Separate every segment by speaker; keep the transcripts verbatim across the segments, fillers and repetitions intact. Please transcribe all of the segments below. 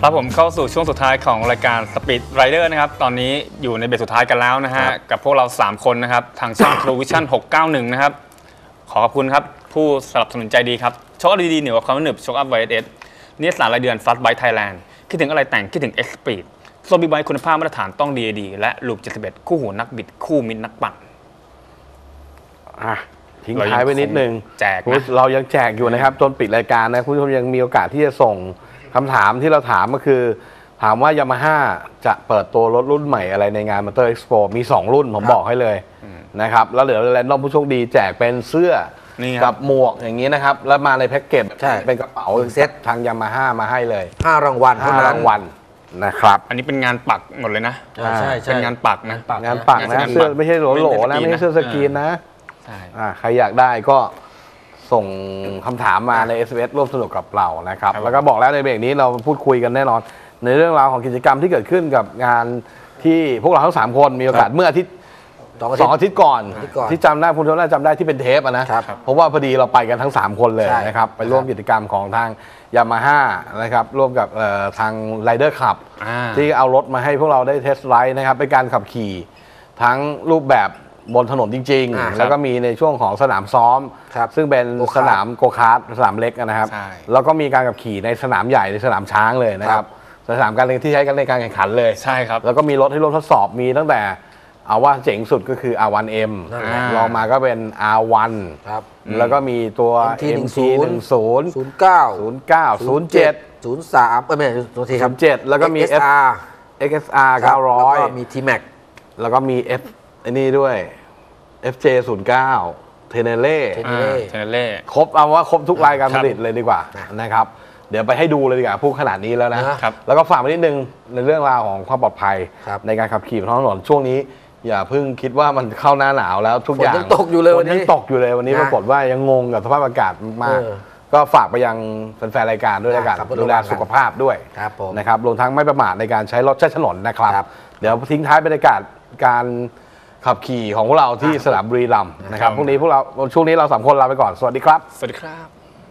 Speaker 1: ครับผมเข้าสู่ช่วงสุดท้ายของรายการ Speed Rider นะครับตอนนี้อยู่ในเบรกสุดท้ายกันแล้วนะฮะกับพวกเราสามคนนะครับทางช่อง True Vision หกเก้าหนึ่งนะครับขอขอบคุณครับผู้สนับสนุนใจดีครับโชคดีๆเหนือความหนึบโชคอัพ ไว เอส เอส นิสสันรายเดือน Fast Bike Thailand คิดถึงอะไรแต่งคิดถึง X Speed โซบีไบค์คุณภาพมาตรฐานต้อง ดี เอ ดี และลูปเจ็ดสิบเอ็ดคู่หูนักบิดคู่มิตรนักปั่น
Speaker 2: อ่ะทิ้งท้ายไว้นิดนึง
Speaker 1: แจก
Speaker 2: เรายังแจกอยู่นะครับจนปิดรายการนะคุณผู้ชมยังมีโอกาสที่จะส่งคำถามที่เราถามก็คือถามว่ายามาฮ่าจะเปิดตัวรถรุ่นใหม่อะไรในงาน Motor Expo มีสองรุ่นผมบอกให้เลยนะครับแล้วเหลือแรนดอมผู้โชคดีแจกเป็นเสื้อกับหมวกอย่างนี้นะครับแล้วมาในแพ็กเกจเป็นกระเป๋าเซ็ตทางยามาฮ่ามาให้เลย
Speaker 3: ห้ารางวัล
Speaker 2: ห้ารางวัลนะครับ
Speaker 1: อันนี้เป็นงานปักหมดเลยนะ
Speaker 3: ใช่
Speaker 1: เป็นงานปักนะ
Speaker 2: งานปักนะเสื้อไม่ใช่โหลๆนะไม่ใช่เสื้อสกรีนนะใครอยากได้ก็ส่งคำถามมาใน เอส เอ็ม เอส ร่วมสนุกกับเรานะครับแล้วก็บอกแล้วในเบรกนี้เราพูดคุยกันแน่นอนในเรื่องราวของกิจกรรมที่เกิดขึ้นกับงานที่พวกเราทั้งสามคนมีโอกาสเมื่ออาทิตย์สองอาทิตย์ก่อนที่จำได้คุณผู้ชมน่าจำได้ที่เป็นเทปนะเพราะว่าพอดีเราไปกันทั้งสามคนเลยนะครับไปร่วมกิจกรรมของทางยามาฮ่านะครับร่วมกับทางไรเดอร์ขับที่เอารถมาให้พวกเราได้เทสไรด์นะครับเป็นการขับขี่ทั้งรูปแบบบนถนนจริงๆแล้วก็มีในช่วงของสนามซ้อมซึ่งเป็นสนามโกคาร์ทสนามเล็กนะครับแล้วก็มีการขับขี่ในสนามใหญ่ในสนามช้างเลยนะครับสนามการเล่นที่ใช้กันในการแข่งขันเลย
Speaker 1: ใช่ครับ
Speaker 2: แล้วก็มีรถให้ร่วมทดสอบมีตั้งแต่เอาว่าเจ๋งสุดก็คือ อาร์ วัน เอ็ม ลองมาก็เป็น อาร์ วัน แล้วก็มีตัว เอ็ม ที หนึ่งศูนย์
Speaker 3: ศูนย์เก้า
Speaker 2: ศูนย์เก้า ศูนย์เจ็ด
Speaker 3: ศูนย์สามเอ้ยไม่ใช่ตัวทีครับ
Speaker 2: เจ็ดแล้วก็มี
Speaker 3: เอ็ก เอส อาร์
Speaker 2: เอ็ก เอส อาร์ เก้าร้อย
Speaker 3: แล้วก็มี ที แม็ก
Speaker 2: แล้วก็มี F ไอ้นี่ด้วย เอฟ เจ ศูนย์เก้า เทเนเล่
Speaker 1: เทเนเล่
Speaker 2: ครบเอาว่าครบทุกรายการผลิตเลยดีกว่านะครับเดี๋ยวไปให้ดูเลยดีกว่าพูดขนาดนี้แล้วนะแล้วก็ฝากไว้นิดนึงในเรื่องราวของความปลอดภัยในการขับขี่บนท้องถนนช่วงนี้อย่าเพิ่งคิดว่ามันเข้าหน้าหนาวแล้วทุกอย่าง
Speaker 3: ยังตกอยู่เลยวันนี้
Speaker 2: ยังตกอยู่เลยวันนี้ปรากฏว่ายังงงกับสภาพอากาศมากก็ฝากไปยังแฟนๆรายการด้วยแล้วกันดูแลสุขภาพด้วยนะครับรวมทั้งไม่ประมาทในการใช้รถใช้ถนนนะครับเดี๋ยวทิ้งท้ายบรรยากาศการขับขี่ของพวกเราที่สนามบุรีรัมย์นะครับพรุ่งนี้พวกเราช่วงนี้เราสามคนลาไปก่อนสวัสดีครับ
Speaker 1: สวัสดีครับ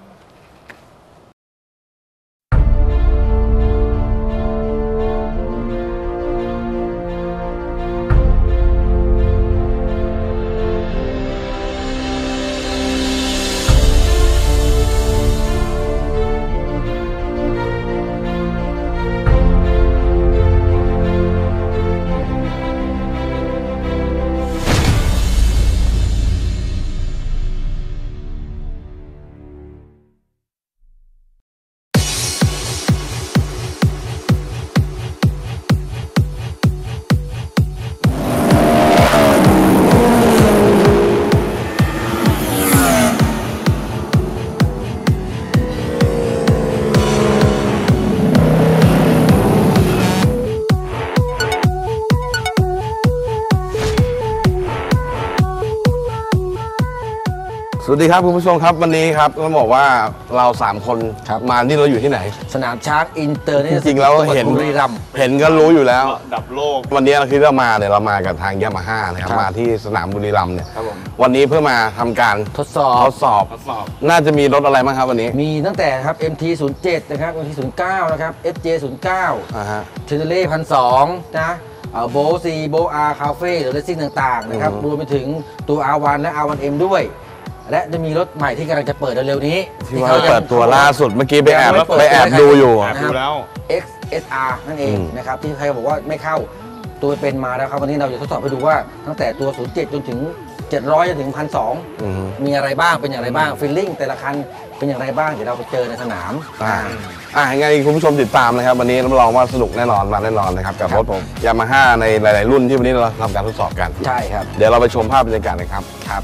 Speaker 2: สวัสดีครับคุณผู้ชมครับวันนี้ครับต้องบอกว่าเราสามคนมาที่เราอยู่ที่ไหน
Speaker 3: สนามช้างอินเตอร์
Speaker 2: จริงๆแล้วเห็นเห็นก็รู้อยู่แล้ว
Speaker 1: ดับโลก
Speaker 2: วันนี้เราคือเรามาเนี่ยเรามากับทางยามาฮ่านะครับมาที่สนามบุรีรัมย์เนี่ยวันนี้เพื่อมาทำการ
Speaker 3: ทดสอบ
Speaker 2: ทดสอบน่าจะมีรถอะไรบ้างครับวันนี้
Speaker 3: มีตั้งแต่ครับ เอ็ม ที ศูนย์เจ็ด นะครับ เอ็ม ที ศูนย์เก้า นะครับ เอฟ เจ ศูนย์เก้า
Speaker 2: อ่าฮะ
Speaker 3: เทเนเล่พันสองนะโบซีโบอาร์คาเฟ่หรือเลสซิ่งต่างๆนะครับรวมไปถึงตัว อาร์ วัน และ อาร์ วัน เอ็ม ด้วยและจะมีรถใหม่ที่กำลังจะเปิดเร็วๆนี้
Speaker 2: ที่เขาเปิดตัวล่าสุดเมื่อกี้ไปแอบไปแอบดูอยู่
Speaker 1: ดูแล้ว
Speaker 3: เอ็กซ์ เอส อาร์ นั่นเองนะครับที่ใครบอกว่าไม่เข้าตัวเป็นมาแล้วครับวันนี้เราจะทดสอบไปดูว่าตั้งแต่ตัวศูนย์เจ็ดจนถึงเจ็ดร้อยจนถึง หนึ่งพันสองร้อย มีอะไรบ้างเป็นอย่างไรบ้างฟีลลิ่งแต่ละคันเป็นอย่างไรบ้างเดี๋ยวเราไปเจอในสนาม
Speaker 2: อ่าอ่ายังไงคุณผู้ชมติดตามนะครับวันนี้รับรองว่าสนุกแน่นอนมาแน่นอนนะครับกับรถยามาฮ่าในหลายๆรุ่นที่วันนี้เราทำการทดสอบกัน
Speaker 3: ใช่ครับ
Speaker 2: เดี๋ยวเราไปชมภาพบรรยากาศนะครับครับ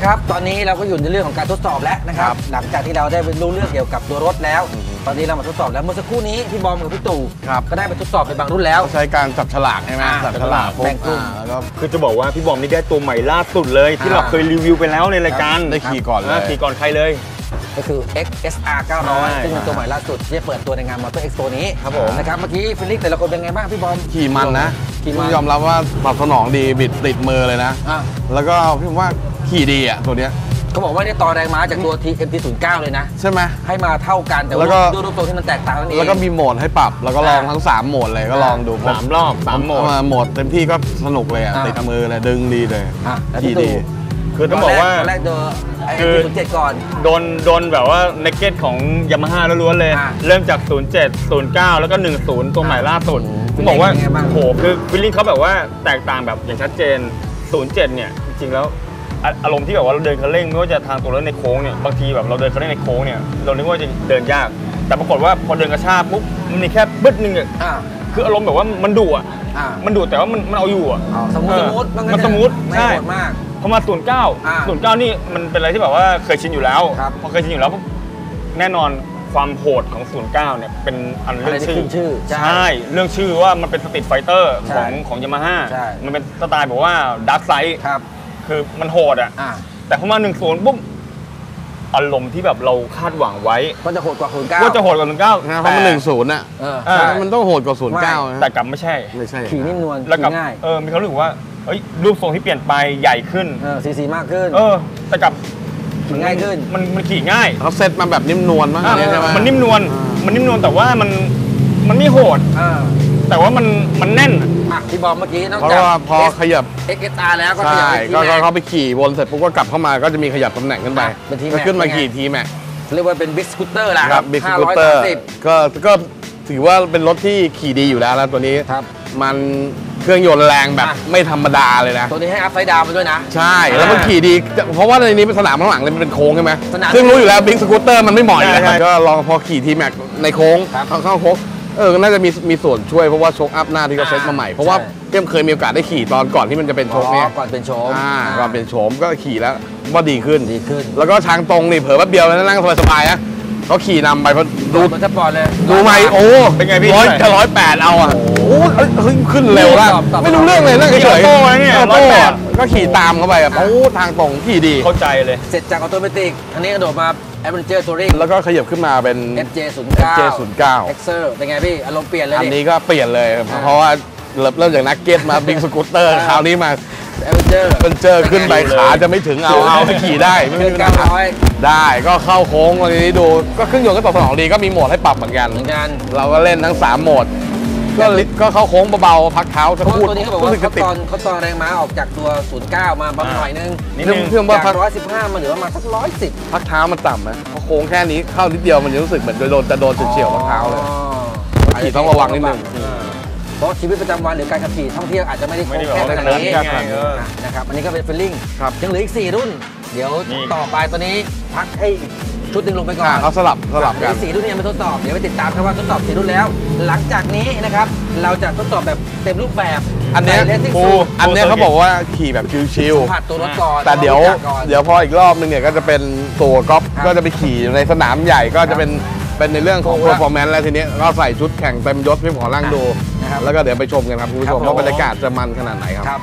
Speaker 3: ครับตอนนี้เราก็อยู่ในเรื่องของการทดสอบแล้วนะครับหลังจากที่เราได้รู้เรื่องเกี่ยวกับตัวรถแล้วตอนนี้เรามาทดสอบแล้วเมื่อสักครู่นี้พี่บอมกับพี่ตู่ก็ได้ไปทดสอบในบางรุ่นแล้ว
Speaker 2: ใช้การจับฉลากใช่ไหมจับฉลาก
Speaker 3: แบ่งกลุ่ม
Speaker 2: แล้วก็
Speaker 1: คือจะบอกว่าพี่บอมนี่ได้ตัวใหม่ล่าสุดเลยที่เราเคยรีวิวไปแล้วในรายการ
Speaker 2: ได้ขี่ก่อนเลย
Speaker 1: ขี่ก่อนใครเลย
Speaker 3: ก็คือ เอ็กซ์ เอส อาร์ เก้าร้อย
Speaker 1: ใช่
Speaker 3: ซึ่งเป็นตัวใหม่ล่าสุดที่จะเปิดตัวในงานมอเตอร์เอ็กซ์โปนี้
Speaker 1: ครับผม
Speaker 3: นะครับเมื่อกี้ฟิลลิ่งแต่ละคนเป็นไงบ้างพี่บอม
Speaker 2: ขี่มันนะ
Speaker 3: ขี่มัน
Speaker 2: ต้องยอมรับว่าตอบสนองดีบิดติดมือเลยนะ
Speaker 3: อ่ะ
Speaker 2: แล้วก็พี่ว่าขี่ดีอ่ะตัวเนี้ย
Speaker 3: เขาบอกว่าได้ต่อแรงม้าจากตัว ที เอ็ม ที ศูนย์เก้า เลยนะ
Speaker 2: ใช่ไหม
Speaker 3: ให้มาเท่ากันแต่
Speaker 2: แล้
Speaker 3: ว่าว
Speaker 2: ก็
Speaker 3: ด้วยรูปทรงที่มันแตกต่างนั่นเอง
Speaker 2: แล้วก็มีโหมดให้ปรับ แล้วก็ลอง
Speaker 3: อ่า
Speaker 2: ทั้งสามโหมดเลยก็ลองดู
Speaker 1: สามรอบสามโหมด
Speaker 2: โหมดเต็มที่ก็สนุกเลยอ่ะ
Speaker 3: อ่า
Speaker 2: ติดมือเลยดึงดีเลย
Speaker 3: อ่ะแล้ว
Speaker 2: ขี่
Speaker 3: พี่
Speaker 2: ดี
Speaker 3: ตู่
Speaker 1: คือต้องบอกว่า
Speaker 3: ตอนแรกโดนไอ้
Speaker 1: คือ
Speaker 3: ศูนย์เจ็ดก่อน
Speaker 1: โดนโดนแบบว่าเนกเก็ตของยามาฮ่าล้วนๆเลย
Speaker 3: อ่า
Speaker 1: เริ่มจาก ศูนย์เจ็ด ศูนย์เก้า แล้วก็ หนึ่งศูนย์ ตัวใหม่ล่าสุด
Speaker 3: อืม
Speaker 1: ผมบอกว่า
Speaker 3: เป็นไงบ้าง
Speaker 1: โหคือฟิลลิ่งเขาแบบว่าแตกต่างแบบอย่างชัดเจน ศูนย์เจ็ด เนี่ยจริงๆแล้วอ่ะอารมณ์ที่แบบว่าเราเดินคันเร่งไม่ว่าจะทางตัวรถในโค้งเนี่ยบางทีแบบเราเดินคันเร่งในโค้งเนี่ยเรานึกว่าจะเดินยาก แต่ปรากฏว่าพอเดินกระชากปุ๊บมันมีแค่บึ้ดนึงอะ
Speaker 3: อ่า
Speaker 1: คืออารมณ์แบบว่ามันดุอ่ะ
Speaker 3: อ่า
Speaker 1: มันดุแต่ว่ามันมันเอาอยู่อ่ะ
Speaker 3: อ๋อสมูท
Speaker 1: เออ
Speaker 3: สมูทว่างั้
Speaker 1: มันสมูท
Speaker 3: ไม่
Speaker 1: ใช่
Speaker 3: โหดมาก
Speaker 1: พอมา ศูนย์เก้า
Speaker 3: อ่า
Speaker 1: ศูนย์เก้า นี่มันเป็นอะไรที่แบบว่าเคยชินอยู่แล้ว
Speaker 3: ครับ
Speaker 1: พอเคยชินอยู่แล้วปุ๊บแน่นอนความโหดของ ศูนย์เก้า เนี่ยเป็นอัน
Speaker 3: อะไร
Speaker 1: เรื่อง
Speaker 3: ที่
Speaker 1: ชื่อ
Speaker 3: ขึ้นชื่อใช่
Speaker 1: ใช่ เรื่องชื่อว่ามันเป็นสตรีทไฟเตอร์
Speaker 3: ใช่
Speaker 1: ของของยามาฮ่า
Speaker 3: ใช่
Speaker 1: มันเป็นสไตล์แบบว่าดาร์กไซด์
Speaker 3: ครับ
Speaker 1: คือมันโหดอ่ะ
Speaker 3: อ่า
Speaker 1: แต่พอมาหนึ่งศูนย์ปุ๊บอารมณ์ที่แบบเราคาดหวังไว้
Speaker 3: ก็จะโหดกว่าศูนย์เก้า
Speaker 1: ว่าจะโหดกว่าศูนย์เก้า
Speaker 2: นะเพราะมันหนึ่งศูนย์อ่ะ
Speaker 3: เออ
Speaker 1: ใช่
Speaker 2: มันต้องโหดกว่าศูนย์เก้า
Speaker 1: แต่กลับไม่ใช่
Speaker 2: ไม่ใช่
Speaker 3: ขี่นิ่มนวล
Speaker 1: แล้วกลับ
Speaker 3: ขี่ง่าย
Speaker 1: เออมีความรู้สึกว่าเอ้ยรูปทรงที่เปลี่ยนไปใหญ่ขึ้น
Speaker 3: เออซีซีมากขึ้น
Speaker 1: เออแต่กลับ
Speaker 3: ขี่ง่ายขึ้น
Speaker 1: มันมันขี่ง่าย
Speaker 2: เขาเซตมาแบบนิ่มนวลมาก
Speaker 1: อ่ะ
Speaker 2: เลยใช่ไหม
Speaker 1: มันนิ่มนวล
Speaker 2: อ่ามั
Speaker 1: มันนิ่มนวลแต่ว่ามันมันไม่โหด
Speaker 3: เออ
Speaker 1: แต่ว่ามันมันแน่นอะ
Speaker 3: อ่ะพี่บอมเมื่อกี้นอก
Speaker 2: เพราะ
Speaker 3: จาก
Speaker 2: ว่าพอขยับ
Speaker 3: เอ็กซ์อาร์แล้วก็ขยับ
Speaker 2: ใช่
Speaker 3: ไปที่
Speaker 2: ก็
Speaker 3: แม็ก
Speaker 2: เขาไปขี่วนเสร็จปุ๊บก็กลับเข้ามาก็จะมีขยับตำแหน่งขึ้นไป
Speaker 3: อ่ะเป็นทีแม็ก
Speaker 2: ก็ขึ้นมา
Speaker 3: เป็นไง
Speaker 2: ขี่ทีแม็ก
Speaker 3: เรียกว่าเป็นบิ๊กสกูตเตอร์ละ
Speaker 2: ครับบิ๊กส
Speaker 3: ห้า
Speaker 2: กู
Speaker 3: ร้อย
Speaker 2: เตอ
Speaker 3: สา
Speaker 2: ร์
Speaker 3: มสิบ
Speaker 2: ก็ก็ถือว่าเป็นรถที่ขี่ดีอยู่แล้วแล้วตัวนี้
Speaker 3: ครับ
Speaker 2: มันเครื่องยนต์แรงแบบ
Speaker 3: อ่ะ
Speaker 2: ไม่ธรรมดาเลยนะ
Speaker 3: ตัวนี้ให้อัพไซด์ดาวมาด้วยนะ
Speaker 2: ใช่ แล้วมันขี่ดี เพราะว่าในนี้เป็นสนามข้างหลังเลยมันเป็นโค้งใช่ไหม
Speaker 3: สนาม
Speaker 2: ซึ่งรู้อยู่แล้วบิ๊กสกูตเตอร์มันไม่เหมาะอยู่แล้ว
Speaker 1: ใช่ใช่
Speaker 2: ก็ลองพอขี่ทีแม็กในโค้ง
Speaker 3: ครับ
Speaker 2: เข้าเข้าโค้งเออก็น่าจะมีมีส่วนช่วยเพราะว่าโชคอัพหน้าที่เขาเซ็ตมาใหม่ เพราะว่า
Speaker 3: ใช่
Speaker 2: เพียมเคยมีโอกาสได้ขี่ตอนก่อนที่มันจะเป็นโชคเนี่ย
Speaker 3: อ๋อก่อนเป็นโชม
Speaker 2: อ่าก่อนเป็นโฉมก็ขี่แล้วว่าดีขึ้น
Speaker 3: ดีขึ้น
Speaker 2: แล้วก็ทางตรงนี่เผลอแป๊บเดียวแล้วนั่งสบายๆนะเขาขี่นำไปเพราะดู
Speaker 3: มันจะปลอดเลย
Speaker 2: ดูไหมโอ้
Speaker 1: เป็นไงพี่
Speaker 2: ร้อย
Speaker 1: เท่าไหร่
Speaker 2: จะร้อยแปดเอาอ่ะโอ้เอ้ยเฮ้ยขึ้นเร็วแล้ว
Speaker 3: ตอบตอบ
Speaker 2: ไม่รู้เรื่องเลยนั่งเฉย
Speaker 1: ออโต้นะเนี่ย
Speaker 2: ออ
Speaker 1: ร้อย
Speaker 2: โต้
Speaker 1: แป
Speaker 2: อะ
Speaker 1: ด
Speaker 2: ก็ขี่ตามเข้าไปอ่ะโอ้ทางตรงขี่ดี
Speaker 1: เข้าใจเลย
Speaker 3: เสร็จจากออโตเมติกอันนี้กระโดดมาแอดเวนเจอร์ทัวริง
Speaker 2: แล้วก็ขยับขึ้นมาเป็น
Speaker 3: เอฟ เจ ศูนย์เก้า
Speaker 2: เอฟ เจ ศูนย์เก้า
Speaker 3: เอ็กเซอร์เป็นไงพี่อารมณ์เปลี่ยนเลย
Speaker 2: อัน
Speaker 3: ดิ
Speaker 2: นี้ก็เปลี่ยนเลย เพราะว่าเริ่มเริ่มจากนักเก็ตมาบิ๊กสกูตเตอร์
Speaker 3: อ่า
Speaker 2: คราวนี้มา
Speaker 3: แอดเวนเจอร์
Speaker 2: เป็นเจอขึ้นไปขาจะไม่ถึงเอาเอาไปขี่ได้ไม่
Speaker 3: เกิ
Speaker 2: มี
Speaker 3: น
Speaker 2: ปัญ
Speaker 3: เก้า
Speaker 2: หา
Speaker 3: ร้อย
Speaker 2: ได้ก็เข้าโค้งวันนี้ดูก็เครื่องยนต์ก็ตอบสนองดีก็มีโหมดให้ปรับเหมือนกัน
Speaker 3: เหมือนกัน
Speaker 2: เราก็เล่นทั้งสามโหมด ก็ลิก็เข้าโค้งเบาๆพักเท้า
Speaker 3: เพ
Speaker 2: จะ
Speaker 3: ราะ
Speaker 2: พูด
Speaker 3: ตัวนี้เขาบอกว่า
Speaker 2: รู้สึก
Speaker 3: เขา
Speaker 2: จะติด
Speaker 3: ตอนเขาตอนแรงม้าออกจากตัว ศูนย์เก้า มาบางหน่อยนึง
Speaker 1: นิด
Speaker 2: เรื่
Speaker 1: นึ
Speaker 2: อง
Speaker 1: ง
Speaker 2: เพื่อนว่า
Speaker 3: จาก
Speaker 2: พัก
Speaker 3: ร้อยสิบห้ามาเหลือประมาณสักร้อยสิบ
Speaker 2: พักเท้ามันต่ำนะเพราะโค้งแค่นี้เข้านิดเดียวมันจะรู้สึกเหมือนโดนจะโดนเฉียวๆพักเท้าเลย ขี่ต้องระวังนิดนึง
Speaker 3: เพราะชีวิตประจำวันหรือการขับขี่ท่องเที่ยวอาจจะไม่ได้ค
Speaker 1: ไม่
Speaker 3: ง
Speaker 1: ได้แบบ
Speaker 3: แค่
Speaker 1: ว่า
Speaker 3: ขนาดนี้
Speaker 1: ง่ายๆเออ
Speaker 3: นะครับอันนี้ก็เป็นฟีลลิ่ง
Speaker 2: ครับ
Speaker 3: ยังเหลืออีกสี่รุ่น เดี๋ยว
Speaker 1: นี่
Speaker 3: ต่อไปตัวนี้พักให้ชุดหนึ่งลงไปก่อน
Speaker 2: อ่าเขาสลับสลับ
Speaker 3: เดี๋
Speaker 2: กั
Speaker 3: ยวน สี่รุ่นนี้ยังไม่ทดสอบเดี๋ยวไปติดตามครับว่าทดสอบสี่รุ่นแล้ว หลังจากนี้นะครับเราจะทดสอบแบบเต็มรูปแบบ
Speaker 2: อันเนี้ย
Speaker 3: เลสซิ่ง
Speaker 2: ปู
Speaker 3: สู
Speaker 2: อันเนี้ยเขาบอกว่าขี่แบบชิว
Speaker 3: สัมผัสตัวรถก่อน
Speaker 2: ๆแต่เดี๋ยว
Speaker 3: รู้จักก่อน
Speaker 2: เดี๋ยวพออีกรอบนึงเนี่ยก็จะเป็นตัวก๊อฟ
Speaker 3: ครับ
Speaker 2: ก็จะไปขี่ในสนามใหญ่ก็จะเป็นเป็นในเรื่องของ
Speaker 3: โอ้โห
Speaker 2: performance แล้วทีนี้ก็ใส่ชุดแข่งเต็มยศพี่ขอล่างดู
Speaker 3: นะครับ
Speaker 2: แล้วก็เดี๋ยวไปชมกันครับคุณผู้ชม
Speaker 3: ครับผม
Speaker 2: ว่าบรรยากาศจะมันขนาดไหนครับ
Speaker 3: ครับ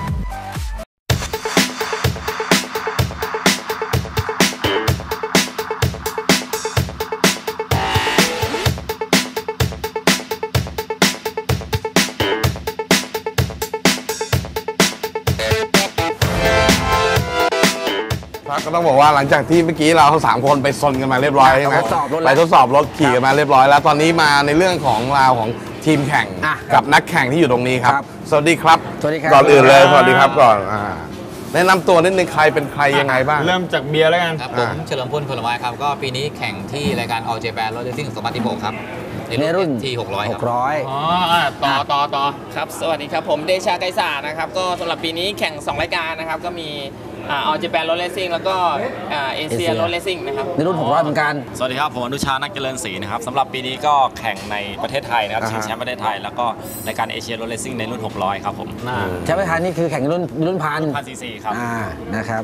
Speaker 2: ครับก็ต้องบอกว่าหลังจากที่เมื่อกี้เราสามคนไปซนกันมาเรียบร้อยใช่ไหม
Speaker 3: ไปทดสอบรถแล้ว
Speaker 2: ไปทดสอบรถขี่กันมาเรียบร้อยแล้วตอนนี้มาในเรื่องของราวของทีมแข่ง
Speaker 3: อ่ะ
Speaker 2: กับนักแข่งที่อยู่ตรงนี้ครับ
Speaker 3: ครับ
Speaker 2: สวัสดีครับ
Speaker 3: สวัสดีครับ
Speaker 2: ก่อนอื่นเลย
Speaker 1: ครับ
Speaker 2: สวัสดีครับก่อนอ่าแนะนำตัวนิดนึงใครเป็นใครยังไงบ้าง
Speaker 1: เริ่มจากเบียร์แล้วกัน
Speaker 4: ครับผม
Speaker 2: อ่า
Speaker 4: เฉลิมพลผลไม้ครับ ก็ปีนี้แข่งที่รายการ All Japan Road Racing สองพันสิบหกครับ
Speaker 3: ในรุ่น
Speaker 4: ที่หกร้อยครับ
Speaker 3: หกร้อย
Speaker 1: อ๋ออ่ะต่อต่อต่อ
Speaker 5: ครับ สวัสดีครับ ผมเดชาไกรสานะครับ ก็สำหรับปีนี้แข่ง สอง รายการนะครับ ก็มีอ่าออจแปนรถเลสซิ่งแล้วก็อ่าเอเชีย
Speaker 3: Asia
Speaker 5: รถเลสซิ่งนะครับ
Speaker 3: ในรุ่นหกร้อยเหมือนกัน
Speaker 6: สวัสดีครับ ผมอนุชานักเจริญศรีนะครับสำหรับปีนี้ก็แข่งในประเทศไทยนะครับ
Speaker 2: อ่าฮะ
Speaker 6: ชิงแชมป์ประเทศไทย แล้วก็รายการเอเชียรถเลสซิ่งในรุ่น หกร้อย ครับผม
Speaker 3: แชมป์ประธานนี่คือแข่งในรุ่นรุ่นพัน
Speaker 6: พันซีซีครับ
Speaker 3: อ่านะครับ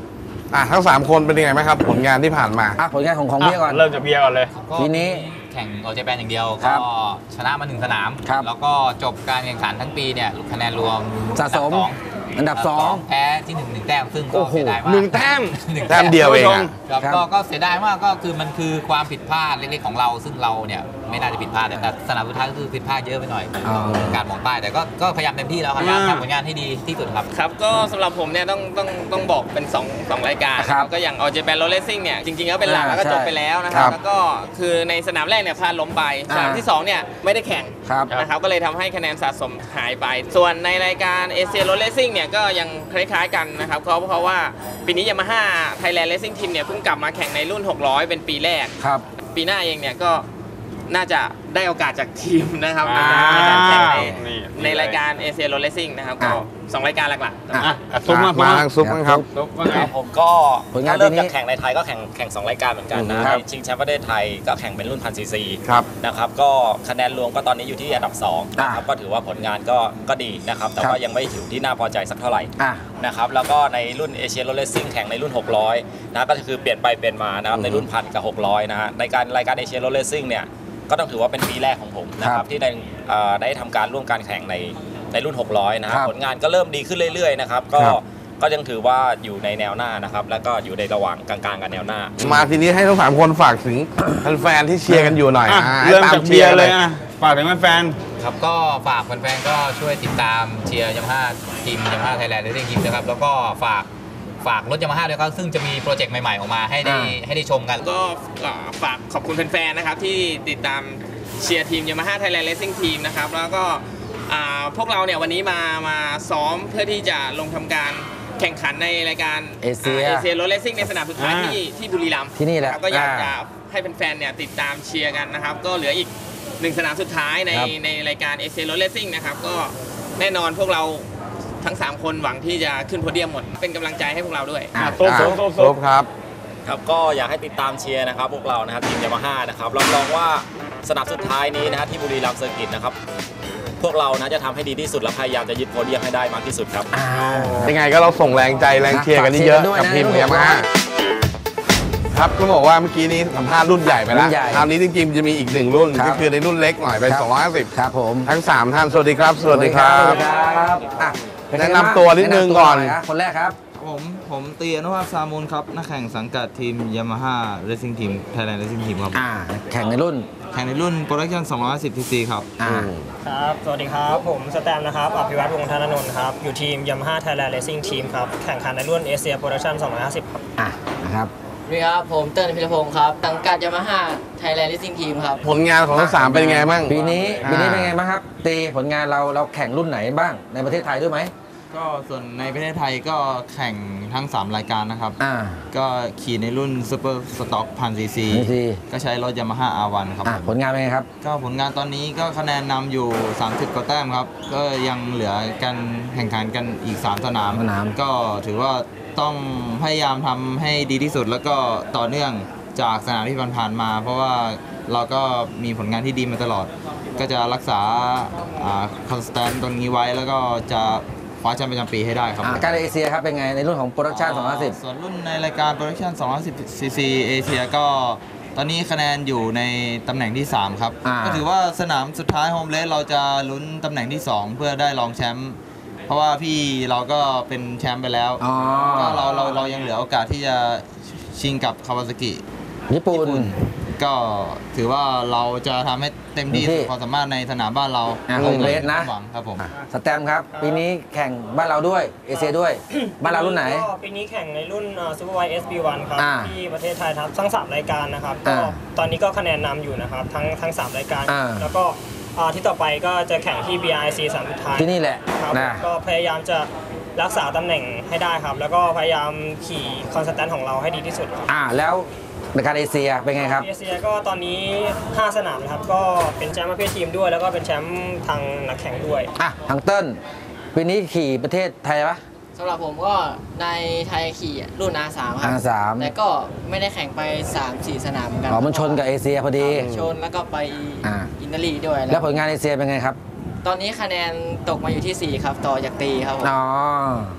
Speaker 2: อ่ะทั้งสามคนเป็นยังไงไหมครับผลงานที่ผ่านมา
Speaker 3: อ่ะผลงานของของเบียร์ก่อน
Speaker 1: เริ่มจากเบียร์ก่อนเลย
Speaker 4: ก็
Speaker 3: ทีนี้
Speaker 4: แข่งออเจแปนอย่างเดียว
Speaker 3: ครั
Speaker 4: ก็
Speaker 3: บ
Speaker 4: ชนะมาหนึ่งสนาม
Speaker 3: ครับ
Speaker 4: แล้วก็จบการแข่งขันทั้งปีเนี่ยคะแนนรวม
Speaker 3: สะสมอันดับสอง
Speaker 4: แพ้ที่หนึ่งหนึ่งแต้มซึ่งก็
Speaker 3: โอ้โห
Speaker 4: เสียดายมาก
Speaker 2: หนึ่งแต้ม
Speaker 4: หนึ่ง
Speaker 2: แต้มเดียวเองอะ
Speaker 4: ครับ
Speaker 3: ครับ
Speaker 4: ก็ก็เสียดายมากก็คือมันคือความผิดพลาดเล็กๆของเรา ซึ่งเราเนี่ยไม่น่าจะผิดพลาดแต่สนามสุดท้ายก็คือผิดพลาดเยอะไปหน่อย
Speaker 3: อ๋อ
Speaker 4: การมองป้ายแต่ก็ก็พยายามเต็มที่แล้วครับพยายามทำผลงานให้ดีที่สุดครับ
Speaker 5: ครับก็สำหรับผมเนี่ยต้องต้องต้องบอกเป็น2งรายการ
Speaker 3: ครับ
Speaker 5: ก็อย่าง All Japan Road Racing เนี่ยจริงๆก็เป็นหลัก
Speaker 3: อ่า
Speaker 5: แล้วก็จบ
Speaker 3: ใช่
Speaker 5: ไปแล้วนะค
Speaker 2: ครั
Speaker 5: รับบ แล้วก็คือในสนามแรกเนี่ยพลาดล้มไปสนาม
Speaker 3: อ่า
Speaker 5: ที่สองเนี่ยไม่ได้แข่ง
Speaker 3: ครับ
Speaker 5: นะครับก็เลยทำให้คะแนนสะสมหายไป ส่วนในรายการ Asia Road Racing เนี่ยก็ยังคล้ายๆกันนะครับเพราะเพราะว่าปีนี้ Yamaha Thailand Racing Team เนี่ยเพิ่งกลับมาแข่งในรุ่นหกร้อยเป็นปีแรก
Speaker 3: ครับ
Speaker 5: ปีหน้าเองเนี่ยก็น่าจะได้โอกาสจากทีมนะครับ
Speaker 1: อ่า
Speaker 5: ในการแข่งใน
Speaker 1: นี่
Speaker 5: ในรายการ Asia Road Racing นะครับก็
Speaker 3: อ่า
Speaker 5: สองรายการหลักๆ
Speaker 3: อ่ะ
Speaker 1: อ่ะซุปมา
Speaker 2: มาทางซุปมั้งครับ
Speaker 1: ซุปว่าไง
Speaker 6: ผมก็
Speaker 3: ผลงาน
Speaker 6: ถ้าเริ่ม
Speaker 3: ปีนี้
Speaker 6: จากแข่งในไทยก็แข่งแข่งสองรายการเหมือนกันนะ
Speaker 2: ค
Speaker 6: ใน
Speaker 2: รับ
Speaker 6: ชิงแชมป์ประเทศไทยก็แข่งเป็นรุ่นพันซีซี
Speaker 2: ครับ
Speaker 6: นะครับก็คะแนนรวมก็ตอนนี้อยู่ที่อันดับสองนะครับ
Speaker 3: อ่า
Speaker 6: ก็ถือว่าผลงานก็ก็ดีนะครับแต่
Speaker 3: ครับ
Speaker 6: ว่ายังไม่ถึงที่น่าพอใจสักเท่าไหร่
Speaker 3: อ่ะ
Speaker 6: นะครับแล้วก็ในรุ่นเอเชียโรเลสซิ่งแข่งในรุ่นหกร้อยนะก็คือเปลี่ยนไปเปลี่ยนมานะครับในรุ่นพันกับหกร้อยนะฮะในการรายการเอเชียโรเลสซิ่งเนี่ยก็ต้องถือว่าเป็นปีแรกของผมนะค
Speaker 3: ครั
Speaker 6: รับบ ที่ได้เอ่อได้ทำการร่วมการแข่งในในรุ่นหกร้อยนะครั
Speaker 3: ครับ บ
Speaker 6: ผลงานก็เริ่มดีขึ้นเรื่อยๆนะครับก็
Speaker 2: ครับ
Speaker 6: ก็ยังถือว่าอยู่ในแนวหน้านะครับแล้วก็อยู่ในระหว่างกลางๆกับแนวหน้า
Speaker 2: มาทีนี้ให้ทั้งสามคนฝากถึงแฟนๆที่เชียร์กันอยู่หน่อย
Speaker 1: อ่ะ
Speaker 2: อ่ะให้
Speaker 1: เริ่ม
Speaker 2: ต
Speaker 1: จากเบียร์เลยอ่ะฝากถึงแฟน
Speaker 4: ครับก็ฝากแฟนๆก็ช่วยติดตามเชียร์ยามาฮ่าทีมยามาฮ่าไทยแลนด์เรซซิ่งทีมนะครับแล้วก็ฝากฝากรถยามาฮ่าด้วยครับซึ่งจะมีโปรเจกต์ใหม่ๆออกมาให้ได้
Speaker 3: อ่า
Speaker 4: ให้ได้ชมกัน
Speaker 5: ก็เอ่อฝากขอบคุณแฟนๆนะครับที่ติดตามเชียร์ทีม Yamaha Thailand Racing Team นะครับแล้วก็อ่าพวกเราเนี่ยวันนี้มามาซ้อมเพื่อที่จะลงทำการแข่งขันในรายการ
Speaker 3: เอเชีย
Speaker 5: เอเชียโรดเรซซิ่งในสนามสุดท้ายที่ที่บุรีรัมย์
Speaker 3: ที่นี่แหละ
Speaker 5: ครับก็อยาก
Speaker 3: อ่า
Speaker 5: จะให้แฟนๆเนี่ยติดตามเชียร์กันนะครับก็เหลืออีกหนึ่งสนามสุดท้ายใน
Speaker 3: ครับ
Speaker 5: ในรายการเอเชียโรดเรซซิ่งนะครับก็แน่นอนพวกเราทั้งสามคนหวังที่จะขึ้นโพเดียมหมดเป็นกำลังใจให้พวกเราด้วย
Speaker 3: อ่ะ
Speaker 1: ๆซุป
Speaker 2: อ่ะ
Speaker 1: ซุปซุป
Speaker 2: ซุ
Speaker 1: ซุ
Speaker 2: ป
Speaker 1: ป
Speaker 2: ครับ
Speaker 6: ครับก็อยากให้ติดตามเชียร์นะครับพวกเรานะครับทีมยามาฮ่านะครับรับรองว่าสนามสุดท้ายนี้นะฮะที่บุรีรัมย์เซอร์กิตนะครับพวกเรานะจะทำให้ดีที่สุดและพยายามจะยึดโพเดียมให้ได้มากที่สุดครับ
Speaker 3: อ่า
Speaker 2: ยังไงก็เราส่งแรงใจแรงเชียร์กันเยอะ
Speaker 3: ฝากเชียร์กันด้วย
Speaker 2: กับ
Speaker 3: นะ
Speaker 2: ทีม
Speaker 3: รุ่น
Speaker 2: ยามาฮ่าครับก็บอกว่าเมื่อกี้นี้สัมภาษณ์รุ่นใหญ่ไปแล้ว
Speaker 3: รุ่นใหญ่
Speaker 2: คราวนี้จริงๆจะมีอีกหนึ่งรุ่น
Speaker 3: ครับ
Speaker 2: ก็คือในรุ่นเล็กหน่อยเป็น
Speaker 3: ครับ
Speaker 2: สองร้อยห้าสิบ
Speaker 3: ครับผม
Speaker 2: ทั้งสามท่านสวัสดีครับ สวัสดีครับ
Speaker 3: สวัสดีครับอ่ะเป็ไง
Speaker 2: แนะนำตัวนิดนึงก่อน
Speaker 3: แะำตัวหยะคนแรกครับ
Speaker 7: ผมผมตีอนุภาพซามูลครับ นักแข่งสังกัดทีม Yamaha Racing Team Thailand Racing Team ครับ
Speaker 3: อ่า แข่งในรุ่น
Speaker 7: แข่งในรุ่น Production สองร้อยห้าสิบ ซี ซี ครับ
Speaker 3: อ่า
Speaker 8: ครับ สวัสดีครับ ผมสแตมนะครับ อภิวัตรวงศ์ธนนนท์ครับ อยู่ทีม Yamaha Thailand Racing Team ครับ แข่งขันในรุ่น Asia Production สองร้อยห้าสิบ ครับ
Speaker 3: อ่ะ นะครับ
Speaker 9: สวัสดีครับ ผมเติ้ลพิรพงศ์ครับสังกัดยามาฮ่าไทยแลนด์ Racing Team ครับ
Speaker 2: ผลงานของทั้งสามเป็นยังไงบ้าง
Speaker 3: ปีนี้
Speaker 2: อ่า
Speaker 3: ปีนี้เป็นไงบ้างครับ ตีผลงานเราเราแข่งรุ่นไหนบ้าง ในประเทศไทยด้วยไหม
Speaker 7: ก็ส่วนในประเทศไทยก็แข่งทั้ง สาม รายการนะครับ
Speaker 3: อ่า
Speaker 7: ก็ขี่ในรุ่น Super Stock พัน ซี ซี
Speaker 3: ซีซี
Speaker 7: ก็ใช้รถ Yamaha อาร์ วัน ครับ
Speaker 3: อ่ะ
Speaker 7: ผม
Speaker 3: ผลงานเป็นไงครับ
Speaker 7: ก็ผลงานตอนนี้ก็คะแนนนำอยู่ สามสิบ กว่าแต้มครับ ก็ยังเหลือการแข่งขันกันอีก สาม สนาม
Speaker 3: สนาม
Speaker 7: ก็ถือว่าต้องพยายามทำให้ดีที่สุดแล้วก็ต่อเนื่องจากสนามที่ผ่านๆมา เพราะว่าเราก็มีผลงานที่ดีมาตลอด ก็จะรักษาคอนสแตนต์ตรงนี้ไว้แล้วก็จะคว้าแชมป์ประจำปีให้ได้ครับ
Speaker 3: อ่ะการเอเชียครับเป็นไงในรุ่นของ Production สองร้อยห้าสิบ
Speaker 7: ส่วนรุ่นในรายการ Production สองร้อยห้าสิบ ซี ซี เอเชียก็ตอนนี้คะแนนอยู่ในตำแหน่งที่ สาม ครับ
Speaker 3: อ่า
Speaker 7: ก็ถือว่าสนามสุดท้ายโฮมเลสเราจะลุ้นตำแหน่งที่ สอง เพื่อได้รองแชมป์เพราะว่าพี่เราก็เป็นแชมป์ไปแล้ว
Speaker 3: อ๋อ
Speaker 7: ก็เราเราเรายังเหลือโอกาสที่จะชิงกับคาวาซากิ
Speaker 3: ญี่ปุ่น
Speaker 7: ก็ถือว่าเราจะทำให้เต็มที่
Speaker 3: เต็มที่
Speaker 7: สุดความสามารถในสนามบ้านเรา
Speaker 3: อ่ะโฮมเลสนะ
Speaker 7: หวังครับผม
Speaker 3: สแตมป์ครับ ปีนี้แข่งบ้านเราด้วย เอเชียด้วย บ้านเรารุ่นไหน
Speaker 8: ก็ปีนี้แข่งในรุ่น Super Wide เอส บี วัน ครับ
Speaker 3: อ่า
Speaker 8: ที่ประเทศไทยครับทั้ง สาม รายการนะครับ ก็
Speaker 3: อ่า
Speaker 8: ตอนนี้ก็คะแนนนำอยู่นะครับ ทั้งทั้ง สาม รายการ
Speaker 3: อ่า
Speaker 8: แล้วก็อ่าที่ต่อไปก็จะแข่งที่ บี ไอ ซี สามสุดท้าย
Speaker 3: ที่นี่แหละ
Speaker 8: ครับ
Speaker 3: นะ
Speaker 8: ก็พยายามจะรักษาตำแหน่งให้ได้ครับ แล้วก็พยายามขี่คอนสแตนต์ของเราให้ดีที่สุดครับ
Speaker 3: อ่า แล้วในการเอเชียเป็นไงครับ
Speaker 8: เอเชียก็ตอนนี้ ห้า สนามนะครับ ก็เป็นแชมป์ประเภททีมด้วย แล้วก็เป็นแชมป์ทางนักแข่งด้วย
Speaker 3: อ่ะ ทางเติ้ลปีนี้ขี่ประเทศไทยปะ
Speaker 9: สำหรับผมก็ในไทยขี่รุ่น อาร์ สาม ครับ
Speaker 3: อาร์ สาม
Speaker 9: แต่ก็ไม่ได้แข่งไป สามสี่ สนามเหมือนกัน
Speaker 3: อ๋อมันชนกับเอเชียพอดี
Speaker 9: ชนแล้วก็ไป
Speaker 3: อ่า
Speaker 9: อิตาลีด้วย
Speaker 3: แล้วผลงานเอเชียเป็นไงครับ
Speaker 9: ตอนนี้คะแนนตกมาอยู่ที่ สี่ ครับ ต่อจากตีครับผม
Speaker 3: อ๋อ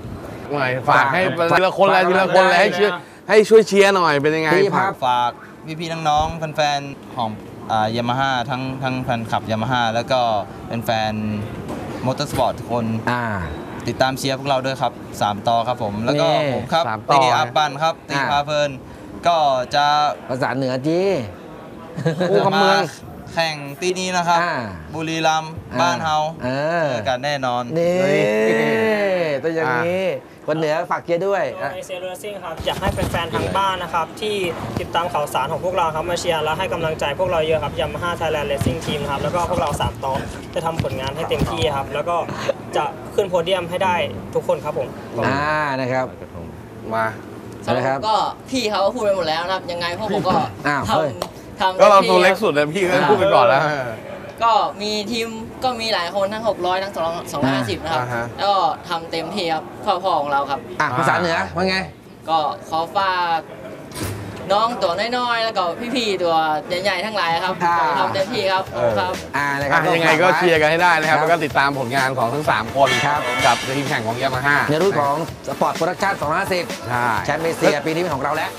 Speaker 2: หน่อยฝากให้ทีละคนเลยทีละคนเลยให้ช่วยให้ช่วยเชียร์หน่อยเป็นยังไง
Speaker 3: พี่ครับ
Speaker 7: ฝากพี่ๆน้องๆแฟนๆของยามาฮ่าทั้งทั้งแฟนคลับยามาฮ่าแล้วก็เป็นแฟนมอเตอร์สปอร์ตทุกคน
Speaker 3: อ่า
Speaker 7: ติดตามเชียร์พวกเราด้วยครับสามต่อครับผมแล้วก็
Speaker 3: นี่
Speaker 7: ผมครับ
Speaker 2: สามต่อ
Speaker 7: ตีอัพบันครับตี
Speaker 3: อ่า
Speaker 7: พาเพลินก็จะ
Speaker 3: ภาษาเหนือจี
Speaker 2: คู่กับเมือง
Speaker 7: แข่งตีนี้นะครับ
Speaker 3: อ่า
Speaker 7: บุรีรัมย์บ้านเฮา
Speaker 3: เออ
Speaker 7: เจอกันแน่นอน
Speaker 3: นี่ตัวอย่างนี้คนเหนือฝากเชียร์ด้วย
Speaker 8: เอเชียเรซิ่งครับอยากให้แฟนๆทางบ้านนะครับที่ติดตามข่าวสารของพวกเราครับมาเชียร์และให้กำลังใจพวกเราเยอะครับยามาฮ่าไทยแลนด์เลสซิ่งทีมครับแล้วก็พวกเราสามต่อจะทำผลงานให้เต็มที่ครับแล้วก็จะขึ้นโพเดียมให้ได้ทุกคนครับผม
Speaker 3: อ่านะครับ
Speaker 2: มา
Speaker 9: สำหรับผมก็พี่เขาก็พูดไปหมดแล้วนะครับ ยังไงพวกผมก็
Speaker 3: อ้าว
Speaker 9: ท
Speaker 3: เฮ้ย
Speaker 9: ำทำ
Speaker 2: ก็เรา
Speaker 9: ต็ม
Speaker 2: ตัว
Speaker 9: ที่
Speaker 2: เล็ก
Speaker 9: ครับ
Speaker 2: สุดเลยพี่ก็พูดไปก่อนแล้ว
Speaker 9: ก็มีทีมก็มีหลายคนทั้ง หกร้อย ทั้ง สองร้อยห้าสิบ นะครับ
Speaker 2: อ่าฮะ
Speaker 9: แล้วก็ทำเต็มที่ครับพ่อๆของเราครับ
Speaker 3: อ่ะภาษาเหนือว่าไง
Speaker 9: ก็ขอฝากน้องตัวน้อยๆ แล้วก็พี่ๆตัวใหญ่ๆทั้งหลายครับ
Speaker 3: อ่า
Speaker 9: ทำเต็มที่ครับครับ
Speaker 3: อ่านะครับ
Speaker 2: อ่ะยังไงก็เชียร์กันให้ได้นะครับ
Speaker 3: ครับ
Speaker 2: แล้วก็ติดตามผลงานของทั้งสามคนครับกับทีมแข่งของยามาฮ่า
Speaker 3: ในรุ่นของสปอร์ตโปรดักชั่นสองร้อยห้าสิบ
Speaker 2: ใช่
Speaker 3: แชมป์เอเชียปีนี้เป็นของเราแล้ว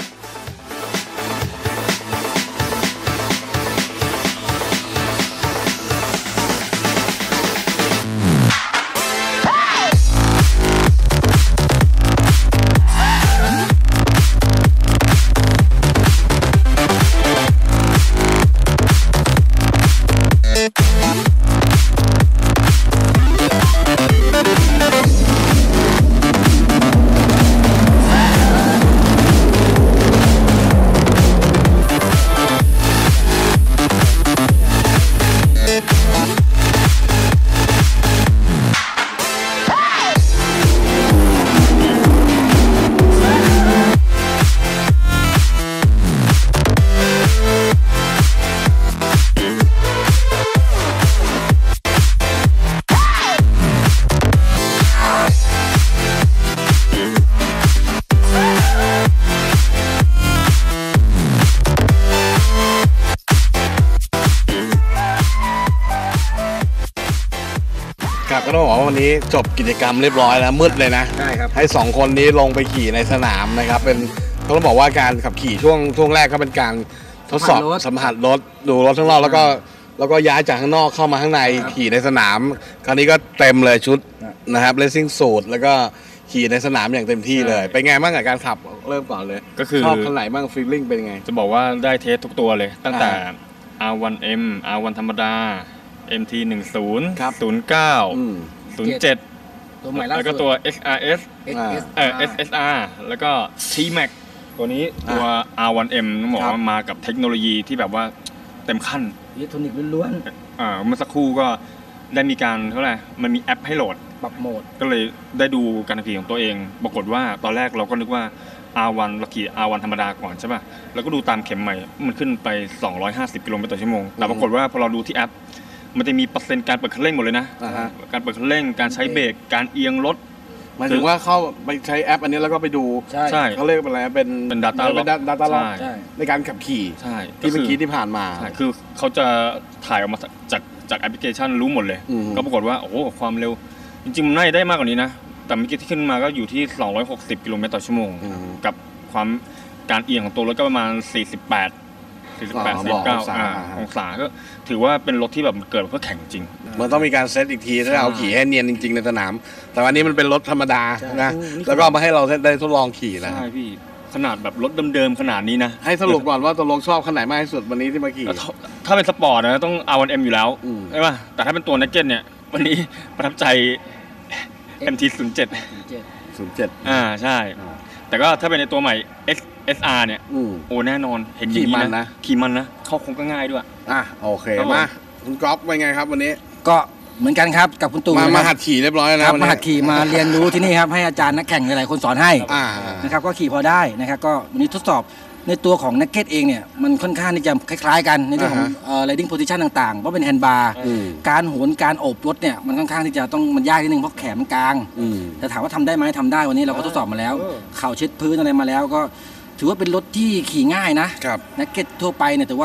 Speaker 2: ครับก็ต้องบอกว่าวันนี้จบกิจกรรมเรียบร้อยแล้วมืดเลยนะ
Speaker 3: ใช่ครับ
Speaker 2: ให้สองคนนี้ลงไปขี่ในสนามนะครับเป็นต้องบอกว่าการขับขี่ช่วงช่วงแรกก็เป็นการทดสอบสัมผัสรถดูรถข้างนอกแล้วก็แล้วก็ย้ายจากข้างนอกเข้ามาข้างในขี่ในสนาม คราวนี้ก็เต็มเลยชุดนะครับเลสซิ่งสูตรแล้วก็ขี่ในสนามอย่างเต็มที่เลยเป็นไงบ้างกับการขับเริ่มก่อนเลย
Speaker 1: ก็คือ
Speaker 2: ชอบคันไหนบ้างฟีลลิ่งเป็นไง
Speaker 1: จะบอกว่าได้เทสทุกตัวเลย ตั้งแต่
Speaker 2: อ่า
Speaker 1: อาร์ วัน เอ็ม อาร์ วัน ธรรมดา เอ็ม ที หนึ่งสิบ
Speaker 2: ครับ
Speaker 1: ศูนย์เก้า
Speaker 2: อืม
Speaker 1: ศูนย์เจ็ด
Speaker 3: ตัวใหม่ล่าสุด
Speaker 1: แล้วก็ตัว เอ็กซ์ อาร์ เอส
Speaker 2: อ่า
Speaker 1: เอ่อ เอส เอส อาร์ แล้วก็ ที แม็ก ตัวนี้ตัว อาร์ วัน เอ็ม ต้องบอก
Speaker 2: ครับ
Speaker 1: ว่ามากับเทคโนโลยีที่แบบว่าเต็มขั้น
Speaker 3: อิเล็กทรอนิกส์ล้วน
Speaker 1: อ่าเมื่อสักครู่ก็ได้มีการเท่าไหร่มันมีแอปให้โหลด
Speaker 3: ๆปรับโหมด
Speaker 1: ก็เลยได้ดูการขับขี่ของตัวเอง ปรากฏว่าตอนแรกเราก็นึกว่า อาร์ วัน เราขี่ อาร์ วัน ธรรมดาก่อนใช่ป่ะ แล้วก็ดูตามเข็มใหม่ มันขึ้นไป สองร้อยห้าสิบ กิโลเมตรต่อชั่วโมง แต่ปรากฏว่าพอเราดูที่แอป มันจะมีเปอร์เซ็นต์การเปิดคันเร่งหมดเลยนะ
Speaker 2: อ่าฮะ
Speaker 1: การเปิดคันเร่ง การใช้เบรก การเอียงรถ
Speaker 2: หมายถึงว่าเข้าไปใช้แอปอันนี้แล้วก็ไปดู
Speaker 3: ใช่
Speaker 1: ใช่
Speaker 2: เขาเรียกเป็นอะไรเป็น
Speaker 1: เป็น data
Speaker 2: เป็น
Speaker 1: log
Speaker 2: data log
Speaker 1: ใช่
Speaker 2: ในการขับขี่
Speaker 1: ใช่
Speaker 2: ที่เมื่อกี้ที่ผ่านมา
Speaker 1: ใช่คือเขาจะถ่ายออกมาจากจากแอปพลิเคชันรู้หมดเลย
Speaker 2: อืม
Speaker 1: ก็ปรากฏว่า โอ้โห ความเร็ว จริงๆ มันน่าจะได้มากกว่านี้นะ แต่เมื่อกี้ที่ขึ้นมาก็อยู่ที่ สองร้อยหกสิบ กิโลเมตรต่อชั่วโมง
Speaker 2: อืม
Speaker 1: กับความการเอียงของตัวรถก็ประมาณ สี่สิบแปด สี่สิบแปด
Speaker 2: อ๋อ
Speaker 1: สี่สิบเก้า
Speaker 2: บอกองศา
Speaker 1: อ่าองศาก็ถือว่าเป็นรถที่แบบเกิดมาเพื่อแข่งจริง
Speaker 2: มันต้องมีการเซตอีกทีถ้าเอาขี่ให้เนียนจริงๆในสนาม แต่วันนี้มันเป็นรถธรรมดานะแล้วก็เอามาให้เราได้ทดลองขี่นะ
Speaker 1: ใช่พี่ ขนาดแบบรถเดิมๆขนาดนี้นะ
Speaker 2: ให้สรุปก่อนว่าตกลงชอบคันไหนมากที่สุดวันนี้ที่มาขี่
Speaker 1: แล้วถ้าถ้าเป็นสปอร์ตนะต้อง อาร์ วัน เอ็ม อยู่แล้ว
Speaker 2: อืม
Speaker 1: ใช่ป่ะ แต่ถ้าเป็นตัวนักเก็ตเนี่ย วันนี้ประทับใจ เอ็ม ที ศูนย์เจ็ด
Speaker 2: ศูนย์เจ็ด
Speaker 1: อ่าใช่ แต่ก็ถ้าเป็นในตัวใหม่ เอส เอส อาร์ เนี่ย
Speaker 2: อืม
Speaker 1: โอ้แน่นอนเห็นอย่าง
Speaker 2: ขี่มัน
Speaker 1: นี้
Speaker 2: นะ
Speaker 1: ขี่มันนะ เข้าโค้งก็ง่ายด้วย
Speaker 2: อ่ะโอเค
Speaker 1: ครับผม
Speaker 2: มาคุณก๊อฟเป็นไงครับวันนี้
Speaker 3: ก็เหมือนกันครับกับคุณตู่
Speaker 2: มา
Speaker 3: นะ
Speaker 2: มา
Speaker 3: ค
Speaker 2: หั
Speaker 3: รับ
Speaker 2: ดขี่เรียบร้อยแล้ว
Speaker 3: ค
Speaker 2: นะ
Speaker 3: รับ
Speaker 2: วัน
Speaker 3: มา
Speaker 2: นี้
Speaker 3: หัดขี่มาเรียนรู้ที่นี่ครับให้อาจารย์นักแข่งหลายๆคนสอนให้
Speaker 2: อ่า
Speaker 3: นะครับก็ขี่พอได้นะครับก็วันนี้ทดสอบในตัวของนักเก็ตเองเนี่ยมันค่อนข้างที่จะคล้ายๆกันในเรื่องของ
Speaker 2: อ่าฮะ
Speaker 3: เอ่อ riding position ต่างๆเพราะเป็นแฮนด์บาร์
Speaker 2: อืม
Speaker 3: การโหนการโอบรถเนี่ยมันค่อนข้างที่จะต้องมันยากนิดนึงเพราะแขนมันกลาง
Speaker 2: อืม
Speaker 3: แต่ถามว่าทำได้ไหมทำได้วันนี้เราก็ทดสอบมาแล้ว เข่าเช็ดพื้นอะไรมาแล้วก็ถือว่าเป็นรถที่ขี่ง่ายนะครับ นักเก็ตทั่วไปเนี่ยแต่ว่า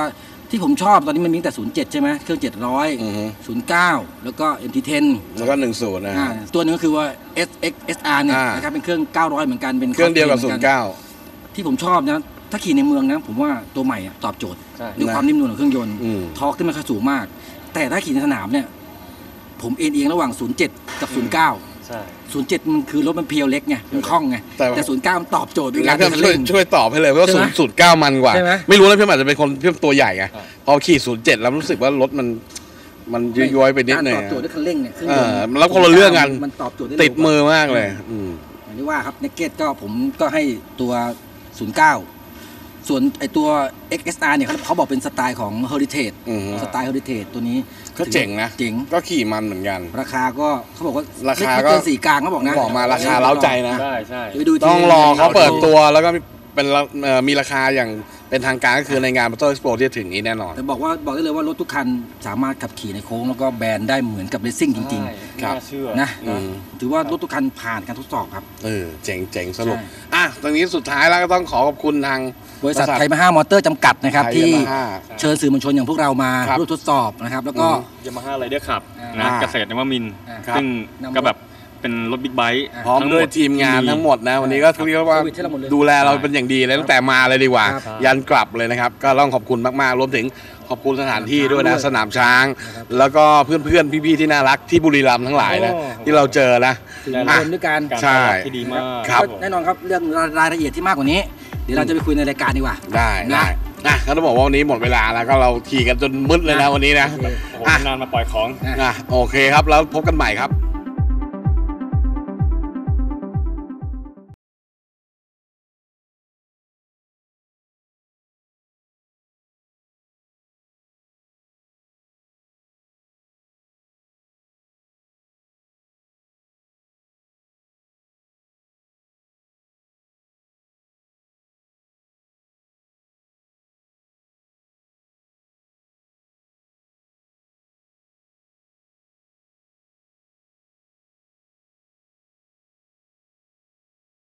Speaker 3: ที่ผมชอบตอนนี้มันมีแต่ศูนย์เจ็ดใช่ไหมเครื่องเจ็ดร้อย
Speaker 2: อือฮึ
Speaker 3: ศูนย์เก้าแล้วก็ เอ็ม ที เท็น
Speaker 2: แล้วก็หนึ่งศูนย์นะ
Speaker 3: อ่า
Speaker 2: ฮะ
Speaker 3: ตัวหนึงก็คือว่า เอส เอ็กซ์ เอส อาร์ เนี่ย
Speaker 2: อ่าน
Speaker 3: นะครับเป็นเครื่องเก้าร้อยเหมือนกันเป็น
Speaker 2: เครื่องเดียวกับศูนย์เก้า
Speaker 3: ที่ผมชอบนะถ้าขี่ในเมืองนะผมว่าตัวใหม่อะตอบโจทย์ด้วยความนิ่มนวลของเครื่องยนต์
Speaker 2: อืม
Speaker 3: ทอร์กที่มันค่อนข้างสูงมาก แต่ถ้าขี่ในสนามเนี่ยผมเอ็นเอียงระหว่างศูนย์เจ็ดกับศูนย์เก้าศูนย์เจ็ดมันคือรถมันเพียวเล็กไงมันคล่องไง
Speaker 2: แต่
Speaker 3: แต่ศูนย์เก้ามันตอบโจทย์ด้วย
Speaker 2: แล้
Speaker 3: กาว ร
Speaker 2: พี่
Speaker 3: เดิน
Speaker 2: ช่วย
Speaker 3: เล่น
Speaker 2: ช่วยตอบให้เลยเพราะว่า
Speaker 3: ใช่
Speaker 2: ศู
Speaker 3: ไหม
Speaker 2: นย์ศูนย์เก้ามันกว่า
Speaker 3: ใช่ไหม
Speaker 2: ไม่รู้นะพี่อาจจะเป็นคนพี่ตัวใหญ่ไงพอขี่ศูนย์เจ็ดแล้วรู้สึกว่ารถมันมันย้อยๆไปนิดหนึง
Speaker 3: การตอบโจทย์ด้วยคันเร่งเนี่ยเครื่อง
Speaker 2: เอย
Speaker 3: น
Speaker 2: อ
Speaker 3: ต์
Speaker 2: แล้วคนละเรื่องกัน
Speaker 3: มันตอบโจทย์ได้
Speaker 2: ติด
Speaker 3: เร็วกว่า
Speaker 2: มือมากเลยอืม
Speaker 3: อย่างที่ว่าครับเนกเก็ตก็ผมก็ให้ตัว ศูนย์เก้า ส่วนไอตัว เอ็กซ์ เอส อาร์ เนี่ยเขาเขาบอกเป็นสไตล์ของ Heritage
Speaker 2: อือฮึ
Speaker 3: สไตล์ Heritage ตัวนี้
Speaker 2: ก็เจ๋งนะ
Speaker 3: เจ๋ง
Speaker 2: ก็ขี่มันเหมือนกัน
Speaker 3: ราคาก็เขาบอกว่า
Speaker 2: ราคา
Speaker 3: ไม่
Speaker 2: ก็
Speaker 3: เกินสี่กลางเขาบอกนะ
Speaker 2: บอกมาราคาเล้าใจนะ
Speaker 1: ใช่ใช่
Speaker 3: เดี๋ยวไปดูที
Speaker 2: ต้องรอเขาเปิดตัวแล้วก็เป็นละเอ่อมีราคาอย่างเป็นทางการก็คือในงาน Motor Expo ที่จะถึงนี้แน่นอน
Speaker 3: แต่บอกว่าบอกได้เลยว่ารถทุกคันสามารถขับขี่ในโค้งแล้วก็แบนได้เหมือนกับเรซซิ่งจริง
Speaker 2: ครับ
Speaker 1: น่าเชื่อ
Speaker 3: ๆนะ
Speaker 2: อืม
Speaker 3: ถือว่ารถทุกคันผ่านการทดสอบครับ
Speaker 2: เออเจ๋งเจ๋งสรุป
Speaker 3: ใช่
Speaker 2: อ่ะตรงนี้สุดท้ายแล้วก็ต้องขอขอบคุณทาง
Speaker 3: บริษัทไทยมาฮ่ามอเตอร์จำกัดนะครับ
Speaker 2: ไทย
Speaker 3: ที่
Speaker 2: Yamaha
Speaker 3: เชิญสื่อมวลชนอย่างพวกเรามา
Speaker 2: ครับ
Speaker 3: ร่วมทดสอบนะครับแล้วก็
Speaker 2: อืม
Speaker 1: ยามาฮ่าไรเดอร์ขับ
Speaker 3: อ่า
Speaker 1: นะเกษตรนวมินทร์
Speaker 3: ครับ
Speaker 1: ซึ่ง
Speaker 3: นำ
Speaker 1: ก็แบบเป็นรถบิ๊กไบค์
Speaker 2: พร้อม
Speaker 1: ทั้งห
Speaker 2: ด้วย
Speaker 1: ด
Speaker 2: ทีมงานทั้งหมดนะ วันนี้ก็เรียกว่า
Speaker 3: โควิดให้เราหมดเลย
Speaker 2: ดูแลเราเป็นอย่างดีเลยตั้งแต่มาเลยดีกว่า
Speaker 3: ครับ
Speaker 2: ยันกลับเลยนะครับ ก็ต้องขอบคุณมากๆรวมถึงขอบคุณสถานที่ด้วยนะ
Speaker 3: ด้วย
Speaker 2: สนามช้าง แล้วก็เพื่อนๆพี่ๆที่น่ารักที่บุรีรัมย์ทั้งหลายนะ
Speaker 1: โอ้
Speaker 2: ที่เราเจอนะ
Speaker 3: สื่อมวลชนด้วยกัน
Speaker 1: การ
Speaker 2: ใช่
Speaker 1: ตอบรับที่ดีมาก
Speaker 2: ครับ
Speaker 1: ผม
Speaker 3: แน่นอนครับเรื่องรายละเอียดที่มากกว่านี้ เดี๋ยวเราจะไปคุยในรายการดีกว่า
Speaker 2: ได้
Speaker 3: นะ
Speaker 2: ได้อ่ะก็ต้องบอกว่าวันนี้หมดเวลาแล้วก็เราขี่กันจนมืดเลยนะวันนี้นะ
Speaker 3: โอเค
Speaker 1: โอ้โหนานมาปล่อยของ
Speaker 2: อ่ะโอเคครับแล้วพบกันใหม่ครับ